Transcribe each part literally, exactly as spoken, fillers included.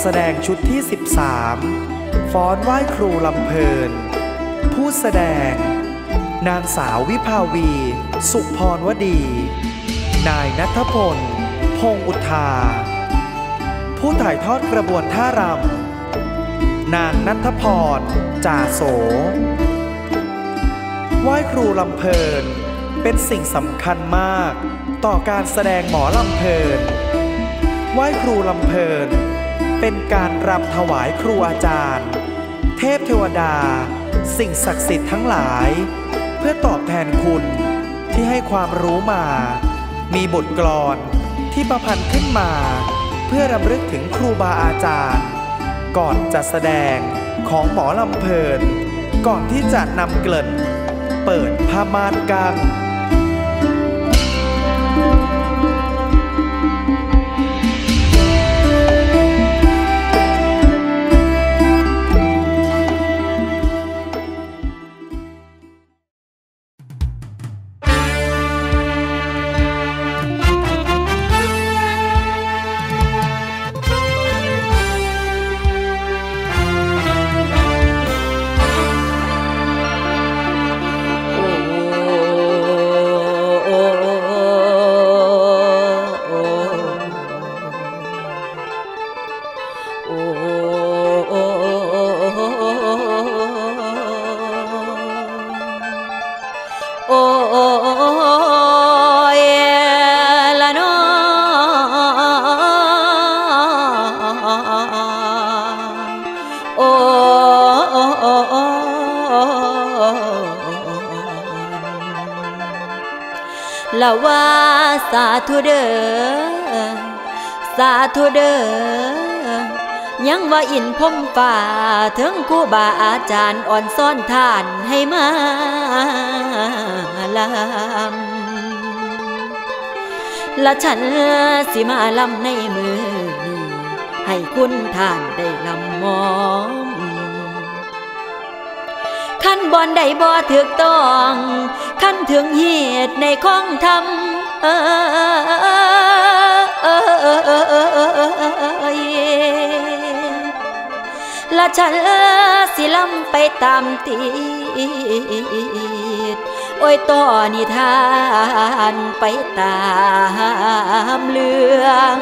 แสดงชุดที่สิบสามฟ้อนไหว้ครูลำเพลินผู้แสดงนางสาววิภาวีสุพรวดีนายณัฐพลพงษ์อุทาผู้ถ่ายทอดกระบวนท่ารำนางณัฐพรจ่าโสไหว้ครูลำเพลินเป็นสิ่งสำคัญมากต่อการแสดงหมอลำเพลินไหว้ครูลำเพลินเป็นการรำถวายครูอาจารย์เทพเทวดาสิ่งศักดิ์สิทธิ์ทั้งหลายเพื่อตอบแทนคุณที่ให้ความรู้มามีบทกลอนที่ประพันธ์ขึ้นมาเพื่อรำลึกถึงครูบาอาจารย์ก่อนจะแสดงของหมอลำเพลินก่อนที่จะนำเกริ่นเปิดผ้าม่านกังละว่าสาธุเด้อสาธุเด้อยังว่าอินพรหมฟ้าถึงครูบาอาจารย์อ่อนซ้อนท่านให้มาลำละฉันสิมาลำในมือนี้ให้คุณท่านได้ลำมอมขั้นบอนได้บ่ถูกต้องขั้นถึงเหตุในข้องธรรมเออละฉันสิลำไปตามตีดโอ้ยต่อนิทานไปตามเรื่อง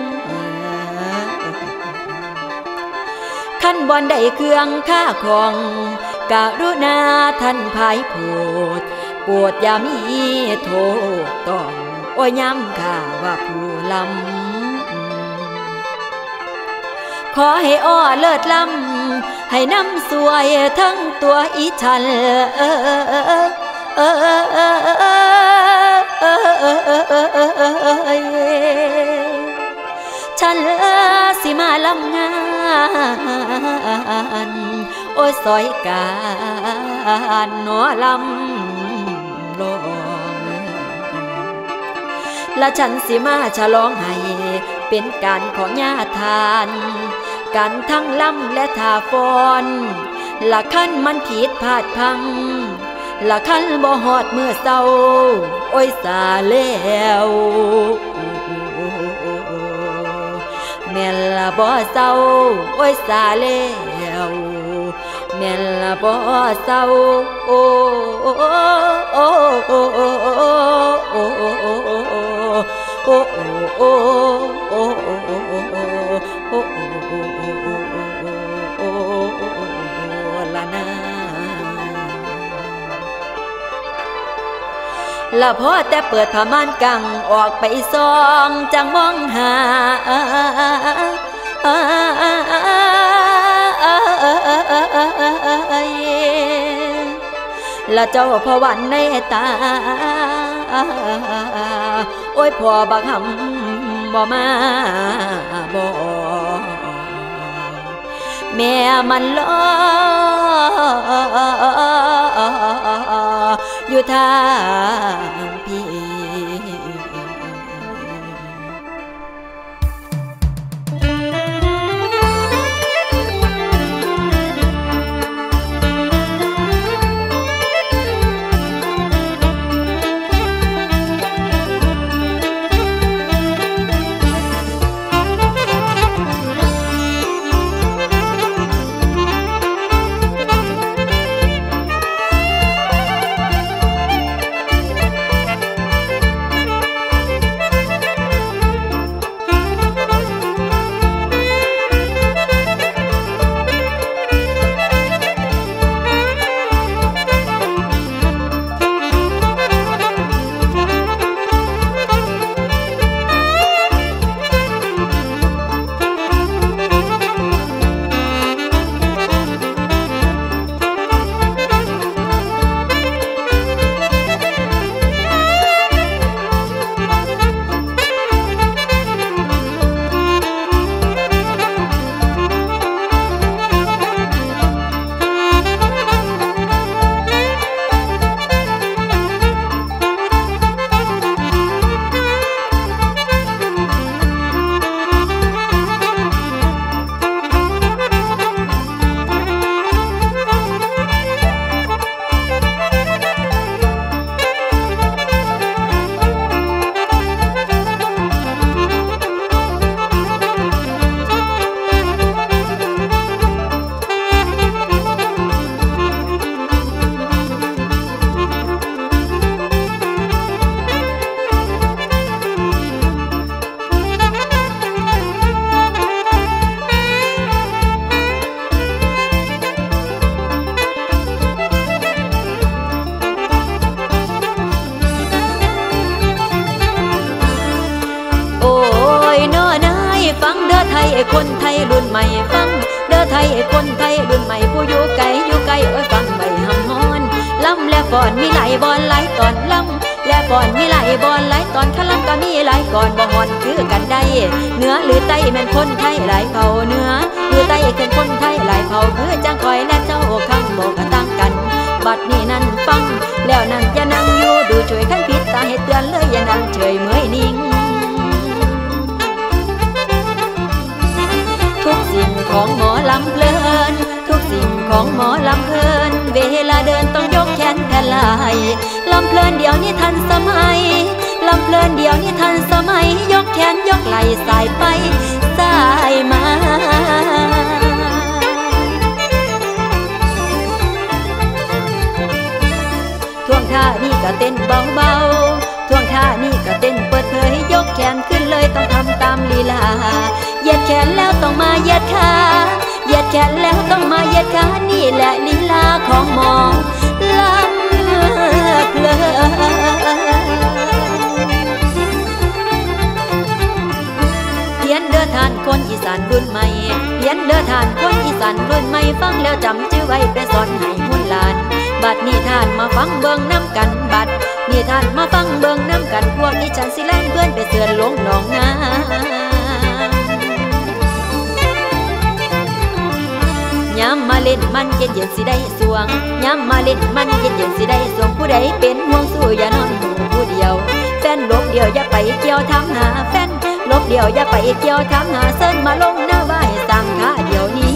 ขั้นบอนได้เครื่องค่าของกรุณาท่านภายโพดโปรดอย่ามีโทษต้องโอ้ยย้ำข้าว่าผู้ลำขอให้อ้อเลิศลำให้น้ำสวยทั้งตัวอีฉันเออเออฉันสิมาลำงานโอ้ยสอยการหนอลำลงและฉันสิมาฉลองให้เป็นการของญาทานการทั้งลำและทาฟอนละขั้นมันผิดพลาดพังละขั้นบ่หอดเมื่อเศร้าโอ้ยสาแล้วแม่ละบ่เศร้าโอ้ยสาแล้วแม่ละบ่เศร้าโอ้โอ้โอ้โอ้โอ้โอ้โอ้โอ้โอ้โอ้ละนาละพอแต่เปิดผ้าม่านกังออกไปซองจังมองหาละเจ้าพอวันในตาโอ้ยพอบักหำบ่มาบ่แม่มันรออยู่ทางพี่คนไทยรุ่นใหม่ฟังเด้อไทยคนไทยรุ่นใหม่ผู้อยู่ไกลอยู่ไกลโอ้ยฟังใบหำฮอนลำและก่อนมีหลายบอนหลายตอนลำและก่อนมีหลายบอนหลายตอนขลังก็มีหลายก่อนบ่ฮอนคือกันได้เหนือหรือใต้แม่นคนไทยหลายเผ่าเหนือหรือใต้เป็นคนไทยหลายเผ่าคือจังคอยและเจ้าข้างบ่กระต่างกันบัดนี้นั่นฟังแล้วนั่นอย่านั่งอยู่ดูช่วยขั้นผิดตาให้เตือนเลยอย่านั่งเฉยเมื่อยนิ่งทุกสิ่งของหมอลำเพลินทุกสิ่งของหมอลำเพลินเวลาเดินต้องยกแขนแผ่นไหลลำเพลินเดี๋ยวนี้ทันสมัยลำเพลินเดี๋ยวนี้ทันสมัยยกแขนยกไหล่สายไปสายมาท่วงท่านี่ก็เต้นเบาๆท่วงท่านี่ก็เต้นเปิดเผยยกแขนขึ้นเลยต้องทำตามลีลาเหยียดแขนแล้วต้องมาเหยียดขาเหยียดแขนแล้วต้องมาเหยียดขานี่แหละลีลาของหมอลำเพลินเพียนเด้อทานคนอีสานรุ่นใหม่เพียนเด้อทานคนอีสานรุ่นใหม่ฟังแล้วจำชื่อไว้ไปสอนให้หุ่นหลานบัดนี้ท่านมาฟังเบิ่งน้ำกันบัดนี่ท่านมาฟังเบิ่งน้ำกันพวกนี้ฉันสิแล่นเพื่อนไปเสือนลงหนองนาย้ำมาเล่นมันเย็นเย็นสิได้สวงย้ำมาเล่นมันเย็นเย็นสิได้สวงผู้ใดเป็นห่วงสู้อย่านอนหูผู้เดียวแฟนลบเดียวอย่าไปเกี่ยวทำหาแฟนลบเดียวอย่าไปเกี่ยวทำหาเส้นมาลงหน้าไหวสั่งขาเดียวนี้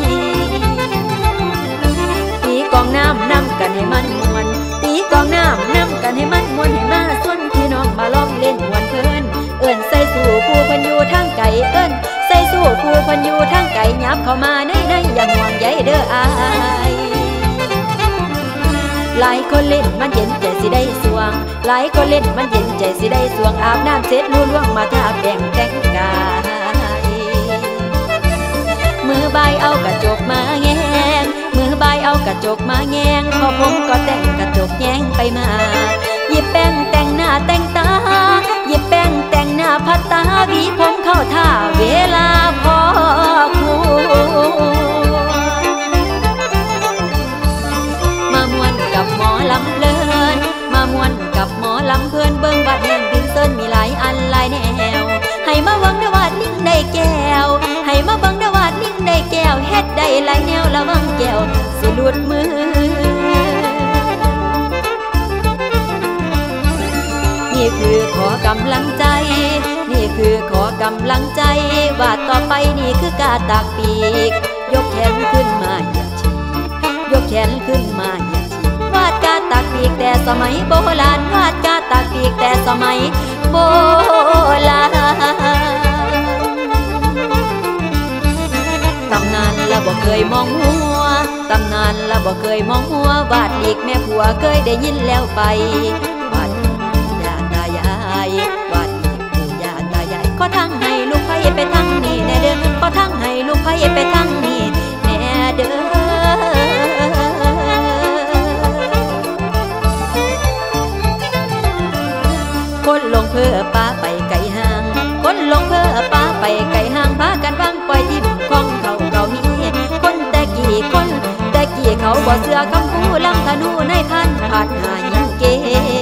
ตีกองน้ำน้ำกันให้มันมวนตีกองน้ำน้ำกันให้มันมวนให้มาส่วนพี่น้องมาลองเล่นมวนเพลินเอิ้นใส่สู่ผู้พันอยู่ทางไก่เอิ้นใส่สู่ผู้พันอยู่ทางไก่ยับเข้ามาในในอย่างห่วงใยเด้ออายหลายคนเล่นมันเย็นใจสิได้สวงหลายคนเล่นมันเย็นใจสิได้สวงอาบน้ำเสร็จลู่ล่วงมาทาแป้งแต่งกายมือใบเอากระจกมาแงงมือใบเอากระจกมาแงงพอผมก็แต่งกระจกแยงไปมาหยิบแป้งแต่งหน้าแต่งตาหยิบแป้งแต่งหน้าพัดตาหวีผมเข้าท่าเวลาพอคู่มามวนกับหมอลำเพลินมามวนกับหมอลำเพลินเบิ่งบัดแห่งดินเซินมีหลายอันหลายแนวให้มาวังได้วาดนิ่งได้แก้วให้มาบังได้วาดนิ่งได้แก้วเฮ็ดได้หลายแนวระวังแก้วสิหลุดมือนี่คือขอกำลังใจนี่คือขอกำลังใจวาดต่อไปนี่คือกาตากปีกยกแขนขึ้นมาอย่าฉียกแขนขึ้นมาอย่าฉีวาดกาตากปีกแต่สมัยโบราณวาดกาตากปีกแต่สมัยโบราณตำนานละบ่เคยมองหัวตำนานละบ่เคยมองหัววาดอีกแม่ผัวเคยได้ยินแล้วไปวาดยาตายายวาดอีกปู่ย่าตายายขอทั้งให้ลูกไผ่ไปทั้งนี้แน่เด้อขอทั้งให้ลูกไผ่ไปทั้งนี้แน่เด้อคนลงเพื่อป้าไปไกลห่างคนลงเพื่อป้าไปไกลห่างพากันวางปล่อยยิ้มของเขาเรามีคนแต่กี่คนแต่กี่เขาบ่เสือคำพูลำธนูในพันผาดหายิงเก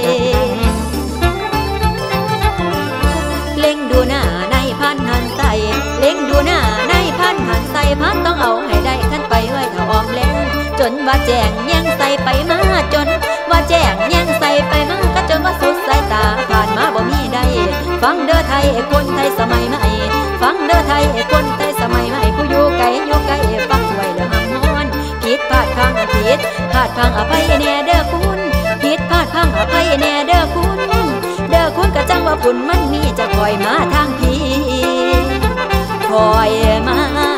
เล็งดูหน้าในพันหันใส่เล็งดูหน้าในพันหันใส่พันต้องเอาให้ได้ขั้นไปไว้ถ้าออมแรงจนว่าแจงยังใส่ไปมาจนว่าแจงยังใส่ไปมาก็จนว่าสุดสายตาผ่านมาบ่มีได้ฟังเด้อไทยคนไทยสมัยใหม่ฟังเด้อไทยคนไทยสมัยใหม่ผู้อยู่ไกลอยู่ไกลฟังไว้เด้อหำมอนผิดพลาดพังผิดพลาดพังอภัยแน่เด้อคุณผิดพลาดพังอภัยแน่เด้อคุณเด้อคุณก็จังว่าฝุ่นมันมีจะคอยมาทางพี่คอยมา